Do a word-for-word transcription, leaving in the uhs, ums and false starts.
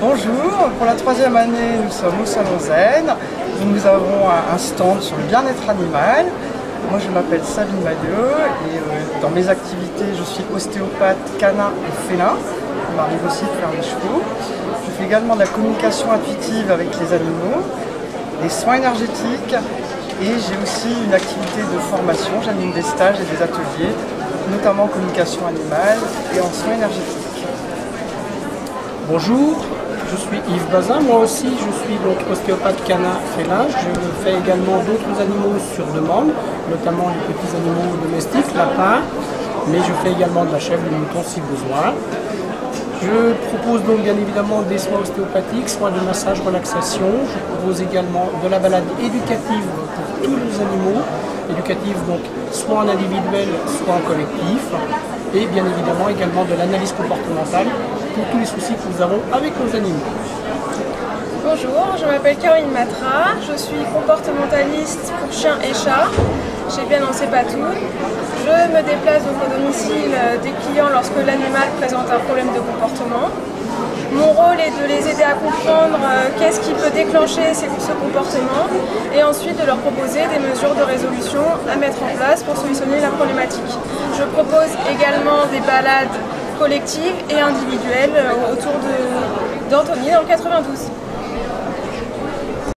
Bonjour, pour la troisième année, nous sommes au Salon Zen. Nous avons un stand sur le bien-être animal. Moi, je m'appelle Sabine Madieu et euh, dans mes activités, je suis ostéopathe canin et félin. Il m'arrive aussi de faire des chevaux. Je fais également de la communication intuitive avec les animaux, des soins énergétiques et j'ai aussi une activité de formation. J'anime des stages et des ateliers, notamment en communication animale et en soins énergétiques. Bonjour, je suis Yves Bazin, moi aussi je suis donc ostéopathe canin félin. Je fais également d'autres animaux sur demande, notamment les petits animaux domestiques, lapins, mais je fais également de la chèvre, du mouton si besoin. Je propose donc bien évidemment des soins ostéopathiques, soins de massage, relaxation. Je propose également de la balade éducative pour tous les animaux, éducative donc soit en individuel, soit en collectif, et bien évidemment également de l'analyse comportementale pour tous les soucis que nous avons avec nos animaux. Bonjour, je m'appelle Caroline Matra, je suis comportementaliste pour chiens et chats chez Bien en Sépatoun. Je me déplace donc au domicile des clients lorsque l'animal présente un problème de comportement. Mon rôle est de les aider à comprendre qu'est-ce qui peut déclencher ce comportement et ensuite de leur proposer des mesures de résolution à mettre en place pour solutionner la problématique. Je propose également des balades collectives et individuelles autour d'Antony dans le quatre-vingt-douze.